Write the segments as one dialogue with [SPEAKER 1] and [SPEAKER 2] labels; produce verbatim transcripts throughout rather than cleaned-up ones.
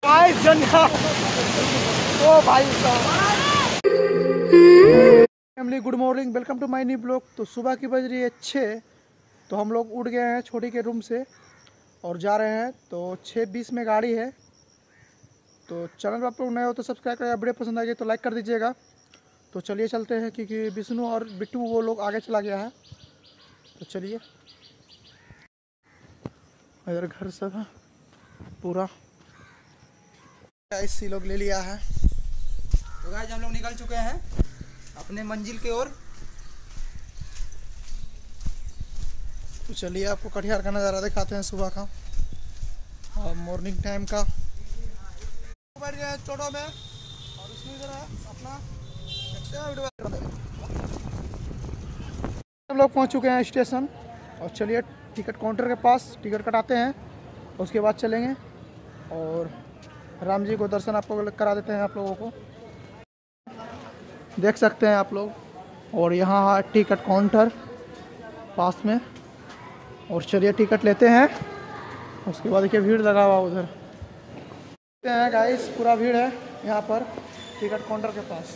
[SPEAKER 1] ओ भाई family, good morning, welcome to my new blog. तो सुबह की बज रही है छः। तो हम लोग उठ गए हैं छोटी के रूम से और जा रहे हैं। तो छः बीस में गाड़ी है। तो चैनल पर आप लोग नए हो तो सब्सक्राइब करें, वीडियो पसंद आ गई तो लाइक कर दीजिएगा। तो चलिए चलते हैं, क्योंकि विष्णु और बिट्टू वो लोग आगे चला गया है। तो चलिए, इधर घर सब है पूरा। इसी लोग ले लिया है।
[SPEAKER 2] तो गाइस हम लोग निकल चुके हैं अपने मंजिल की ओर।
[SPEAKER 1] तो चलिए आपको कटिहार का नज़ारा दिखाते हैं सुबह का और मॉर्निंग टाइम का। बैठ गए टोटो में और इसमें इधर है अपना। हम लोग पहुंच चुके हैं स्टेशन और चलिए टिकट काउंटर के पास टिकट कटाते हैं। उसके बाद चलेंगे और राम जी को दर्शन आपको करा देते हैं। आप लोगों को देख सकते हैं आप लोग। और यहाँ है टिकट काउंटर पास में। और चलिए टिकट लेते हैं। उसके बाद देखिए भीड़ लगा हुआ उधर हैं गाइस, पूरा भीड़ है यहाँ पर टिकट काउंटर के पास।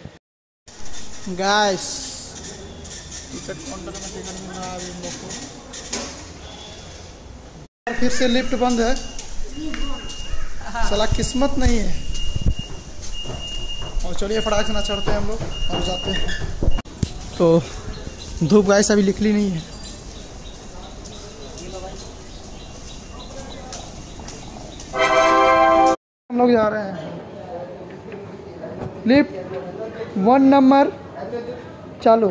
[SPEAKER 1] गाइस टिकट काउंटर में टिकट मिल रहा है अभी हम लोग को। फिर से लिफ्ट बंद है, साला किस्मत नहीं है। और चलिए फटाक से ना चढ़ते हैं हम लोग और जाते हैं। तो धूप गाइस अभी निकली नहीं है। हम लोग जा रहे हैं लिफ्ट वन नंबर चालू।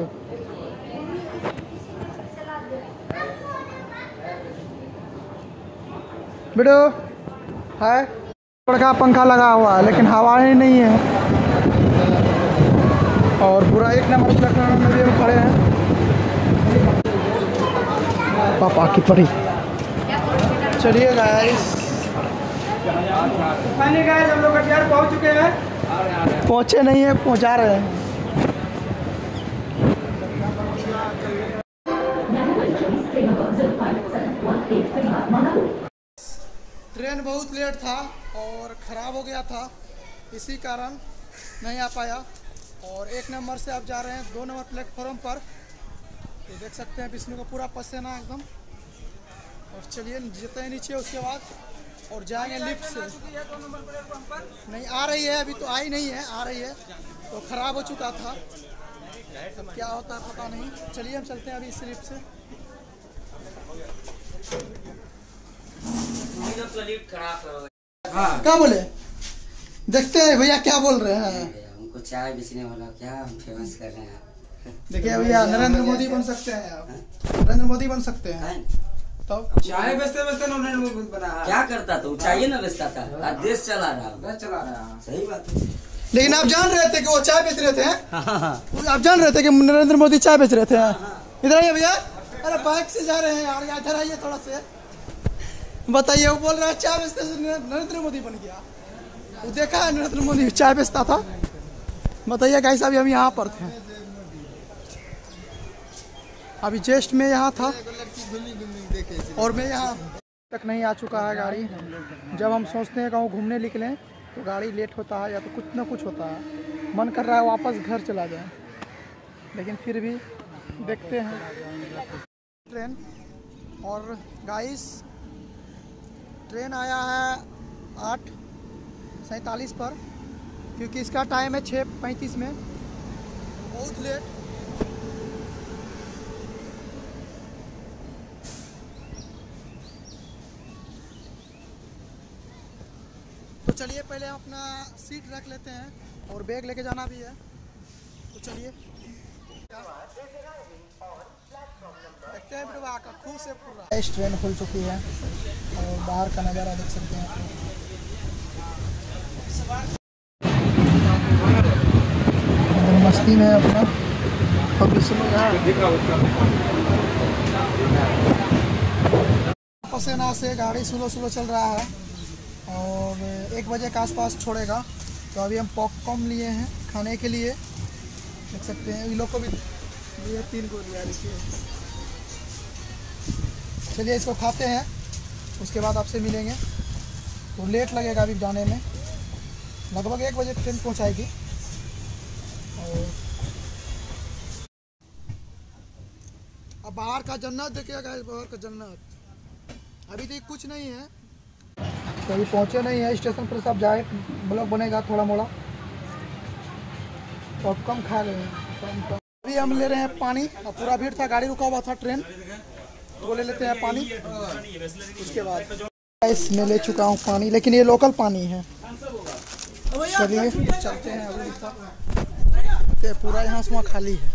[SPEAKER 1] बेटो है, बड़ा पंखा लगा हुआ है लेकिन हवा ही नहीं है। और पूरा एक नंबर प्लेटफॉर्म में भी हम खड़े हैं। पापा की पड़ी। चलिए गाइस,
[SPEAKER 2] फाइनली गाइस हम लोग कटिहार पहुंच चुके हैं।
[SPEAKER 1] पहुंचे नहीं है, पहुंचा रहे हैं। ट्रेन बहुत लेट था और ख़राब हो गया था, इसी कारण नहीं आ पाया। और एक नंबर से आप जा रहे हैं दो नंबर प्लेटफॉर्म पर। तो देख सकते हैं विष्णु का पूरा पसीना एकदम। और चलिए जीते हैं नीचे, उसके बाद और जाएंगे लिफ्ट से। नहीं आ रही है, अभी तो आई नहीं है, आ रही है तो ख़राब हो चुका था। अब क्या होता है पता नहीं। चलिए हम चलते हैं अभी इस लिफ्ट से। क्या बोले, देखते हैं भैया क्या बोल रहे हैं।
[SPEAKER 3] हमको चाय बेचने वाला क्या हम फेमस कर रहे हैं।
[SPEAKER 1] देखिए भैया, नरेंद्र मोदी बन सकते हैं आप, नरेंद्र मोदी बन सकते हैं। तब
[SPEAKER 2] चाय बेचते बेचते नरेंद्र मोदी बना।
[SPEAKER 3] क्या करता था, चाय ना बेचता था, आज देश चला रहा
[SPEAKER 2] देश चला रहा।
[SPEAKER 3] सही बात है।
[SPEAKER 1] लेकिन आप जान रहे थे कि वो चाय बेच रहे थे। आप जान रहे थे कि नरेंद्र मोदी चाय बेच रहे थे। इधर आइए भैया, अरे बाइक से जा रहे हैं यार, इधर आइए थोड़ा से। बताइए, वो बोल रहा है चाय बेचते से नरेंद्र मोदी बन गया। वो देखा है नरेंद्र मोदी चाय बेचता था। बताइए गाइस, अभी हम यहाँ पर थे, अभी जस्ट में यहाँ था और मैं यहाँ तक नहीं आ चुका है गाड़ी। जब हम सोचते हैं कहीं घूमने निकलें तो गाड़ी लेट होता है या तो कुछ ना कुछ होता है। मन कर रहा है वापस घर चला जाए, लेकिन फिर भी देखते हैं ट्रेन। और गाइस ट्रेन आया है आठ सैंतालीस पर, क्योंकि इसका टाइम है छः पैंतीस में। बहुत लेट। तो चलिए पहले हम अपना सीट रख लेते हैं और बैग लेके जाना भी है। तो चलिए देखते हैं बिटवा का खूब से पूरा। इस ट्रेन खुल चुकी है और बाहर का नज़ारा देख सकते हैं। मस्ती में अपना पसीना से गाड़ी स्लो स्लो चल रहा है और एक बजे के आसपास छोड़ेगा। तो अभी हम पॉपकॉर्न लिए हैं खाने के लिए, देख सकते हैं। इन लोग को भी लिए तीन को लिया, देखिए। चलिए इसको खाते हैं, उसके बाद आपसे मिलेंगे। तो लेट लगेगा अभी जाने में, लगभग एक बजे ट्रेन पहुंचाएगी। और अब बाहर का जन्नत देखिएगा, बाहर का जन्नत। अभी तो कुछ नहीं है, तो अभी पहुँचे नहीं है स्टेशन पर, सब जाए ब्लॉग बनेगा थोड़ा मोड़ा, तो अब कम खा रहे हैं कम कम। अभी हम ले रहे हैं पानी, अब पूरा भीड़ था, गाड़ी रुका हुआ था ट्रेन, तो ले लेते हैं पानी। उसके बाद इसमें ले चुका हूँ पानी, लेकिन ये लोकल पानी है। चलिए चलते हैं अभी ऊपर, पूरा यहाँ से वहाँ खाली है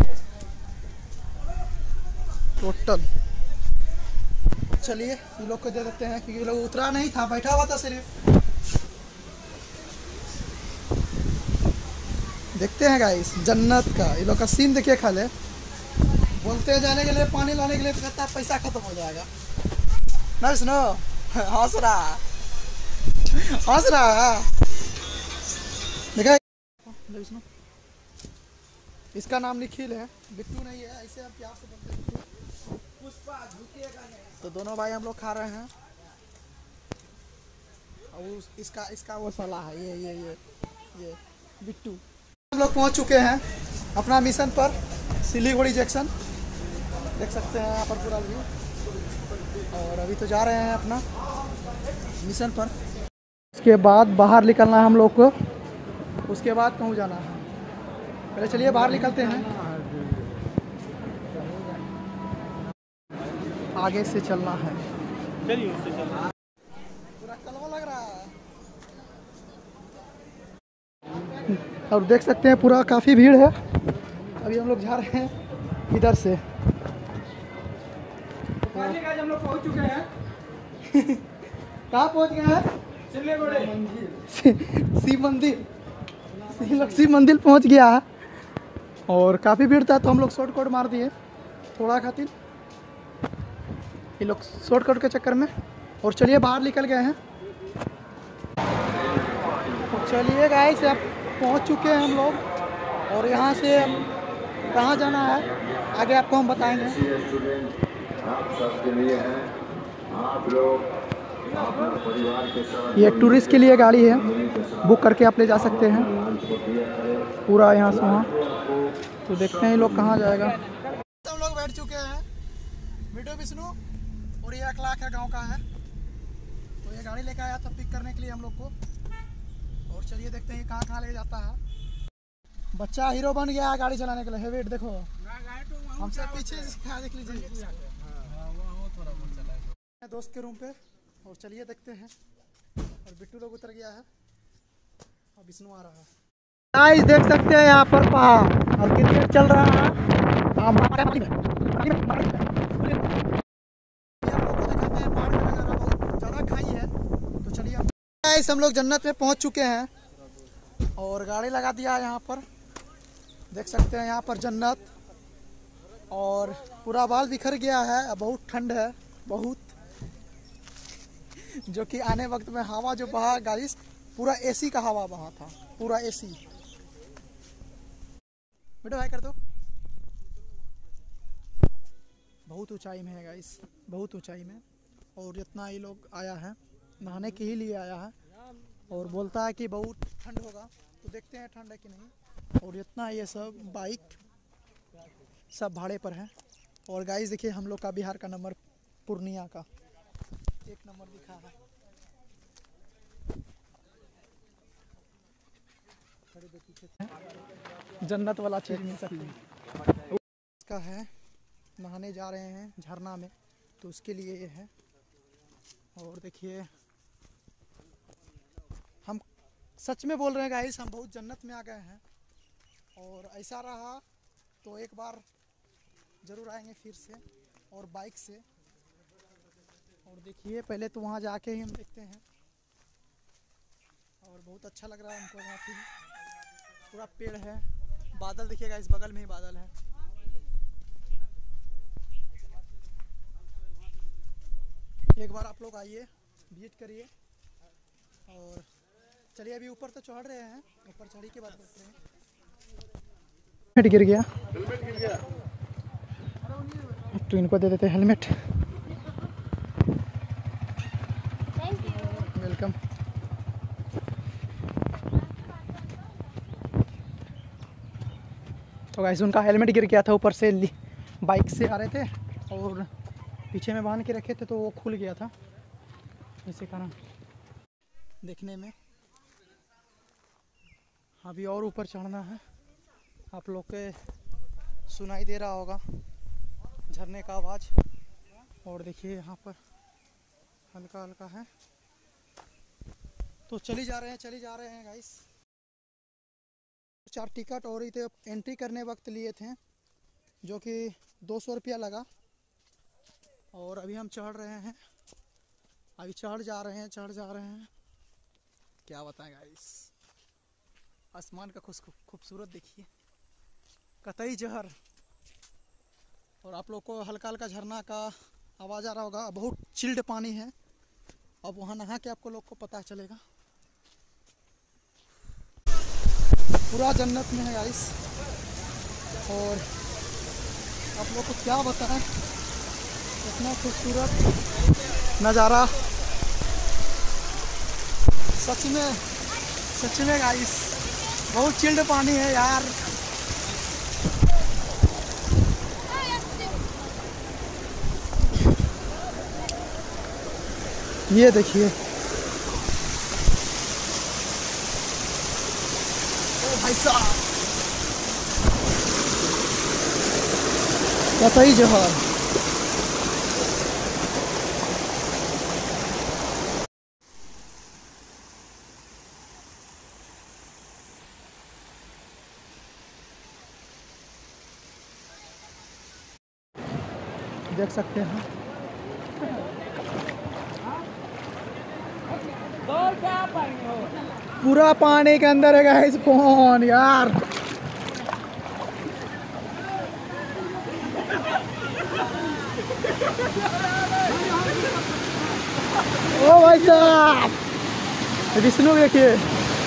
[SPEAKER 1] टोटल। चलिए ये लोग को दे देते हैं, क्योंकि ये लोग उतरा नहीं था, बैठा हुआ था सिर्फ। देखते हैं गाइस जन्नत का ये लोग का सीन देखिए। खाले बोलते हैं जाने के लिए, पानी लाने के लिए, तो कहता है पैसा खत्म हो जाएगा ना। सुनो हंस रहा हंस रहा देखा। सुनो इसका नाम निखिल है, बिट्टू नहीं है, ऐसे हम प्यार से बोलते हैं। तो दोनों भाई हम लोग खा रहे हैं, और इसका इसका वो साला है ये ये ये ये बिट्टू। हम लोग पहुंच चुके हैं अपना मिशन पर, सिलीगुड़ी जंक्शन देख सकते हैं यहाँ पर पूरा व्यू। और अभी तो जा रहे हैं अपना मिशन पर। उसके बाद बाहर निकलना है हम लोग को, उसके बाद कहूँ जाना है। पहले चलिए बाहर निकलते हैं, आगे से चलना है। चलिए उससे चलना। पूरा कलवा लग रहा है, और देख सकते हैं पूरा काफ़ी भीड़ है। अभी हम लोग जा रहे हैं इधर से। हम लोग पहुंच चुके हैं कहाँ पहुंच गए हैं? शिव मंदिर, शिव मंदिर पहुंच गया है। और काफ़ी भीड़ था, तो हम लोग शॉर्टकट मार दिए थोड़ा खातिर, ये लोग शॉर्टकट के चक्कर में। और चलिए बाहर निकल गए हैं। चलिए गाइस अब पहुंच चुके हैं हम लोग, और यहाँ से कहाँ जाना है आगे आपको हम बताएंगे। ये टूरिस्ट के लिए गाड़ी है, बुक करके आप ले जा सकते हैं पूरा यहाँ से वहाँ। तो देखते हैं ये लोग कहाँ जाएगा। हम लोग बैठ चुके हैं, वीडियो विष्णु और ये एक लाख है गाँव का है, तो ये गाड़ी लेकर आया था पिक करने के लिए हम लोग को। और चलिए देखते हैं कहाँ कहाँ ले जाता है। बच्चा हीरो बन गया है गाड़ी चलाने के लिए। वेट देखो हमसे पीछे देख लीजिए, दोस्त के रूम पे। और चलिए देखते हैं, और बिट्टू लोग उतर गया है, और विष्णु आ रहा है। गाइस देख सकते हैं यहाँ पर पहाड़ और क्रिकेट चल रहा है। हम लोग को दिखाते हैं पहाड़ का नजारा, बहुत ज़्यादा खाई है। तो चलिए गाइस हम लोग जन्नत में पहुँच चुके हैं, और गाड़ी लगा दिया है यहाँ पर। देख सकते हैं यहाँ पर जन्नत, और पूरा बाल बिखर गया है, बहुत ठंड है बहुत, जो कि आने वक्त में हवा जो बहा गाइस, पूरा एसी का हवा बहा था, पूरा एसी। बेटा भाई कर दो। बहुत ऊंचाई में है गाइस, बहुत ऊंचाई में। और इतना ही लोग आया है, नहाने के ही लिए आया है, और बोलता है कि बहुत ठंड होगा। तो देखते हैं ठंड है कि नहीं। और इतना ये सब बाइक सब भाड़े पर है। और गाइस देखिए हम लोग का बिहार का नंबर, पूर्णिया का एक नंबर दिखा है। जन्नत वाला चीज मिल सकती है। इसका है, नहाने जा रहे हैं झरना में, तो उसके लिए ये है। और देखिए हम सच में बोल रहे हैं गाइस, हम बहुत जन्नत में आ गए हैं। और ऐसा रहा तो एक बार ज़रूर आएंगे फिर से, और बाइक से। और देखिए पहले तो वहाँ जाके ही हम देखते हैं, और बहुत अच्छा लग रहा है हमको। यहाँ पे पूरा पेड़ है, बादल दिखेगा, इस बगल में ही बादल है। एक बार आप लोग आइए, विजिट करिए। और चलिए अभी ऊपर तो चढ़ रहे हैं, ऊपर चढ़ी के बाद करते हैं। हेलमेट गिर गया, हेलमेट गिर गया तो इनको दे देते हैं हेलमेट। वेलकम। तो गाइस उनका हेलमेट गिर गया था ऊपर से, बाइक से आ रहे थे और पीछे में बांध के रखे थे तो वो खुल गया था, इसी कारण। देखने में अभी और ऊपर चढ़ना है, आप लोग के सुनाई दे रहा होगा झरने का आवाज़। और देखिए यहाँ पर हल्का हल्का है, तो चली जा रहे हैं चली जा रहे हैं गाइस। चार टिकट और इधर एंट्री करने वक्त लिए थे जो कि दो सौ रुपया लगा। और अभी हम चढ़ रहे हैं, अभी चढ़ जा रहे हैं चढ़ जा रहे हैं क्या बताएं गाइस। आसमान का खुश खूबसूरत देखिए, कतई जहर। और आप लोग को हल्का हल्का झरना का आवाज़ आ रहा होगा, बहुत चिल्ड पानी है। अब वहाँ नहा के आपको लोग को पता चलेगा, पूरा जन्नत में है गाइस। और आप लोग को क्या बताएं, इतना खूबसूरत नज़ारा सच में सच में गाइस, बहुत चिल्ड पानी है यार। ये देखिए, ओ भाई साहब, कतई जहर। देख सकते हैं पूरा पानी के अंदर है गाइस फोन यार। ओ भाई साहब, विष्णु देखिए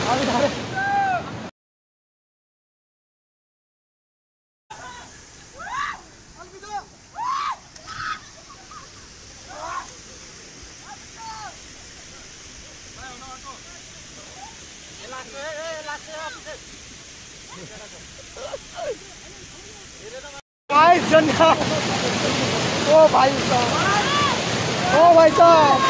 [SPEAKER 1] जन्नत। ओ भाई साहब, ओ भाई साहब,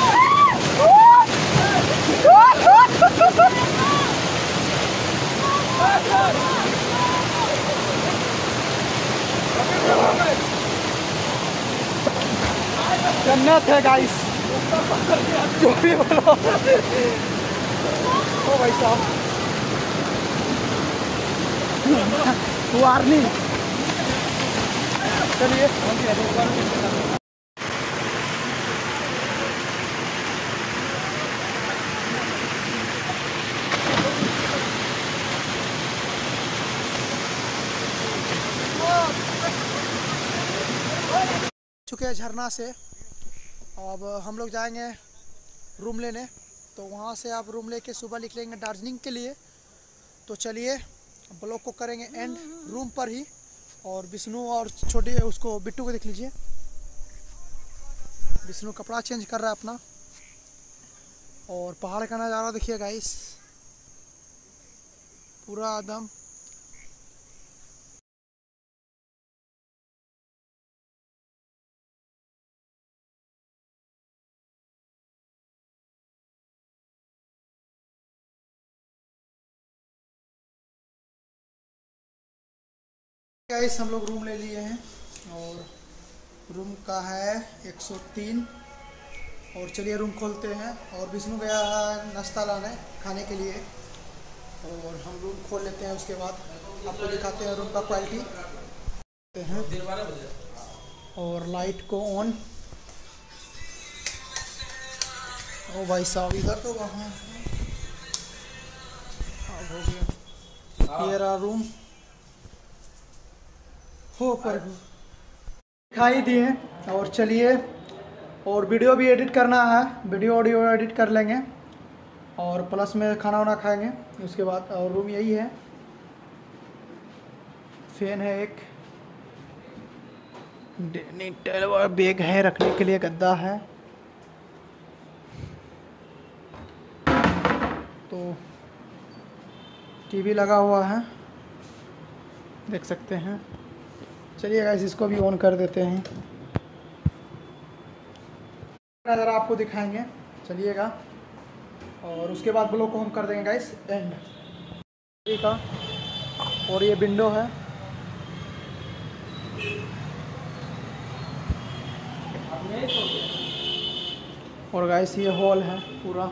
[SPEAKER 1] जन्नत है गाइस, जो भी बोलो। ओ भाई साहब, वार्निंग। चलिए चुके हैं झरना से, अब हम लोग जाएंगे रूम लेने। तो वहाँ से आप रूम लेके सुबह निकलेंगे दार्जिलिंग के लिए। तो चलिए ब्लॉग को करेंगे एंड रूम पर ही। और विष्णु और छोटी उसको बिट्टू को देख लीजिए, विष्णु कपड़ा चेंज कर रहा है अपना। और पहाड़ का नज़ारा देखिए गाइस, पूरा एकदम गाइस। हम लोग रूम ले लिए हैं और रूम का है एक सौ तीन। और चलिए रूम खोलते हैं। और विष्णु गया नाश्ता लाने खाने के लिए, और हम रूम खोल लेते हैं। उसके बाद आपको दिखाते हैं रूम का क्वालिटी हैं। और लाइट को ऑन। ओ भाई साहब, इधर तो वहाँ हो गया। ये रहा रूम हो पर दिखाई दिए। और चलिए, और वीडियो भी एडिट करना है, वीडियो ऑडियो एडिट कर लेंगे और प्लस में खाना वाना खाएंगे उसके बाद। और रूम यही है, फैन है, एक डाइनिंग बैग है रखने के लिए, गद्दा है। तो टीवी लगा हुआ है देख सकते हैं। चलिए गाइस इसको भी ऑन कर देते हैं, नज़र आपको दिखाएंगे। चलिएगा, और उसके बाद ब्लॉग को हम कर देंगे गाइस एंड का। और ये विंडो है, और गाइस ये हॉल है पूरा।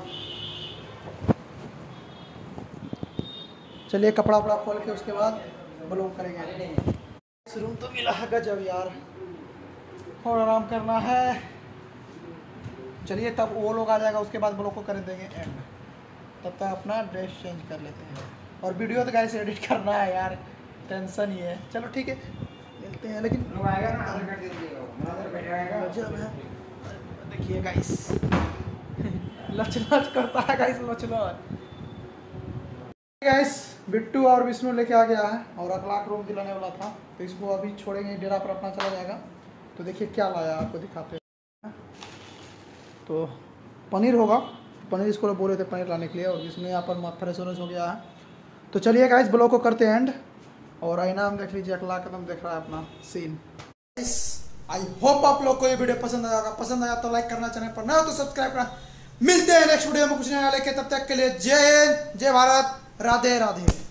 [SPEAKER 1] चलिए कपड़ा वपड़ा खोल के उसके बाद ब्लॉग करेंगे। इस रूम तो मिला है गजब यार, और आराम करना है। चलिए तब वो लोग आ जाएगा, उसके बाद ब्लॉग को कर देंगे एंड। तब तक अपना ड्रेस चेंज कर लेते हैं, और वीडियो तो गाइस एडिट करना है यार, टेंशन ही है। चलो ठीक है, मिलते हैं। लेकिन गजब है, देखिए गाइस लच लच करता है गाइस, लच लच। गाइस बिट्टू और विष्णु लेके आ गया है, और अखलाक रूम दिलाने वाला था, तो इसको अभी छोड़ेंगे, डेरा पर अपना चला जाएगा। तो देखिए क्या लाया, आपको दिखाते हैं। तो पनीर होगा, पनीर इसको बोले थे पनीर लाने के लिए, और विष्णु यहाँ पर फ्रेश व्रेश हो गया है। तो चलिए गाइस ब्लॉग को करते हैं एंड। और आईना हम देख लीजिए, अखलाक एकदम देख रहा है अपना सीन। आई होप आप लोग को ये वीडियो पसंद आएगा, पसंद आया तो लाइक करना, चैनल पर नया हो तो सब्सक्राइब करना। मिलते हैं नेक्स्ट वीडियो में कुछ नया लेके, तब तक के लिए जय हिंद, जय भारत, राधे राधे।